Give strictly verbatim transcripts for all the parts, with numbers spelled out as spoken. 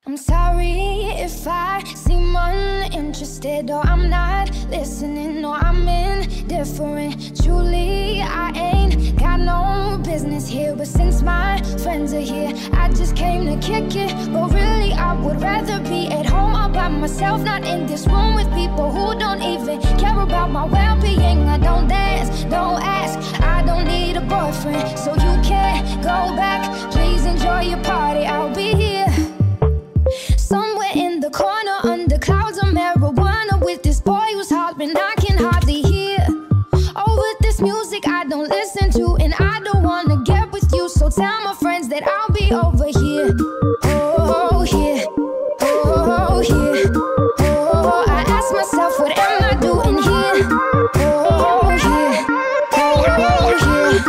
I'm sorry if I seem uninterested, or I'm not listening, or I'm indifferent. Truly, I ain't got no business here, but since my friends are here, I just came to kick it. But really, I would rather be at home all by myself, not in this room with people who don't even care about my well-being. I don't dance, don't ask, I don't need a boyfriend, so you can't go back. Please enjoy your party, I'll be here somewhere in the corner under clouds of marijuana with this boy who's hollering I can hardly hear. Over this music I don't listen to, and I don't wanna get with you, so tell my friends that I'll be over here. Oh, here, oh, here, oh, I ask myself, what am I doing here? Oh, here, oh, here,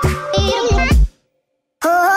oh,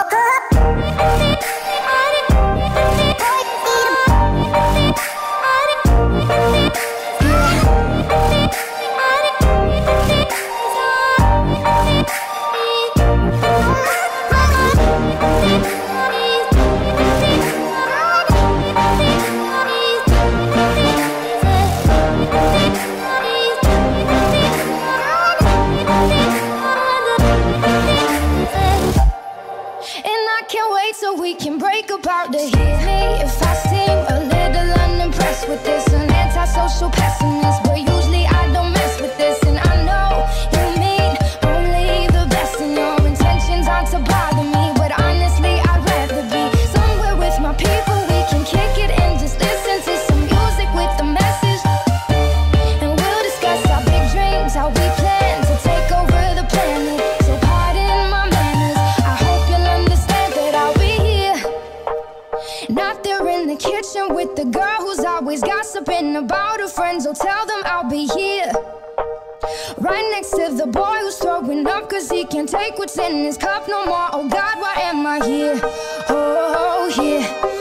so we can break apart to hear me if I seem a little unimpressed with this. An antisocial pessimist, but usually I don't mess with this. And I know you mean only the best, and your intentions aren't to bother me, but honestly I'd rather be somewhere with my people. We can kick it and just listen to some music with a message, and we'll discuss our big dreams, how we plan to take over the planet. So pardon my manners, I hope you'll understand that I'll be not there in the kitchen with the girl who's always gossiping about her friends. So tell them I'll be here right next to the boy who's throwing up cause he can't take what's in his cup no more. Oh God, why am I here? Oh, here.